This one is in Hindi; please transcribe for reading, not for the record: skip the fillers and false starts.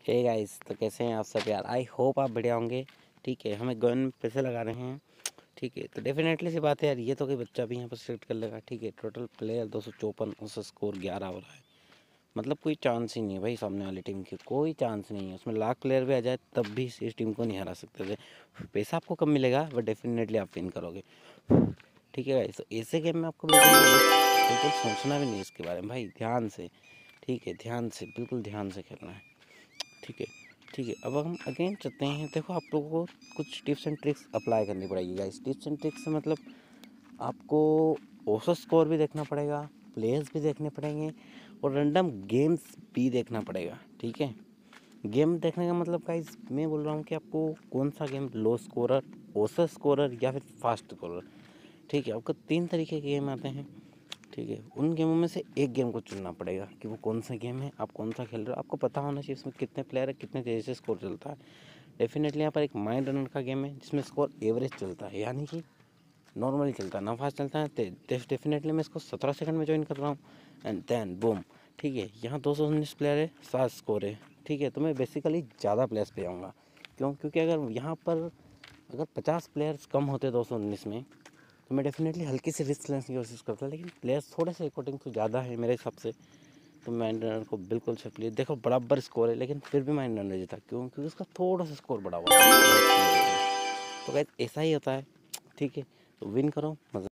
हे गाइस, तो कैसे हैं आप सब यार। आई होप आप बढ़िया होंगे। ठीक है, हमें गन पैसे लगा रहे हैं। ठीक है, तो डेफिनेटली सी बात है यार, ये तो कोई बच्चा भी यहाँ पर सिलेक्ट कर लेगा। ठीक है, टोटल प्लेयर 254, उसका स्कोर 11 हो रहा है। मतलब कोई चांस ही नहीं है भाई, सामने वाली टीम की कोई चांस नहीं है। उसमें लाख प्लेयर भी आ जाए तब भी इस टीम को नहीं हरा सकते थे। पैसा आपको कम मिलेगा बट डेफिनेटली आप विन करोगे। ठीक है गाइस, तो ऐसे गेम में आपको बिल्कुल सोचना भी नहीं इसके बारे में भाई, ध्यान से। ठीक है, ध्यान से, बिल्कुल ध्यान से खेलना है। ठीक है, ठीक है। अब हम अगेन चलते हैं। देखो, आप लोगों को कुछ टिप्स एंड ट्रिक्स अप्लाई करनी पड़ेगी गाइस। टिप्स एंड ट्रिक्स से मतलब आपको औसत स्कोर भी देखना पड़ेगा, प्लेयर्स भी देखने पड़ेंगे और रैंडम गेम्स भी देखना पड़ेगा। ठीक है, गेम देखने का मतलब गाइस मैं बोल रहा हूँ कि आपको कौन सा गेम लो स्कोरर, औसत स्कोरर या फिर फास्ट स्कोरर। ठीक है, आपको 3 तरीके के गेम आते हैं। ठीक है, उन गेमों में से एक गेम को चुनना पड़ेगा कि वो कौन सा गेम है, आप कौन सा खेल रहे हो। आपको पता होना चाहिए इसमें कितने प्लेयर है, कितने तेज़ी से स्कोर चलता है। डेफिनेटली यहाँ पर एक माइंड रनर का गेम है जिसमें स्कोर एवरेज चलता है, यानी कि नॉर्मली चलता है, ना फास्ट चलता है। डेफिनेटली मैं इसको 17 सेकंड में ज्वाइन कर रहा हूँ एंड देन बूम। ठीक है, यहाँ 219 प्लेयर है, 7 स्कोर है। ठीक है, तो मैं बेसिकली ज़्यादा प्लेयर्स पे आऊँगा। क्योंकि अगर यहाँ पर अगर 50 प्लेयर्स कम होते 219 में तो मैं डेफिनेटली हल्की सी रिस्क लेने की कोशिश करता, लेकिन प्लेयर्स थोड़े से अकॉर्डिंग तो ज़्यादा है मेरे हिसाब से। तो माइंड रनर को बिल्कुल सेफ लिए। देखो, बराबर स्कोर है लेकिन फिर भी माइंड रनर जीता। क्यों? क्योंकि उसका थोड़ा सा स्कोर बढ़ा हुआ है। तो गाइस ऐसा ही होता है। ठीक है, तो विन करो, मज़ा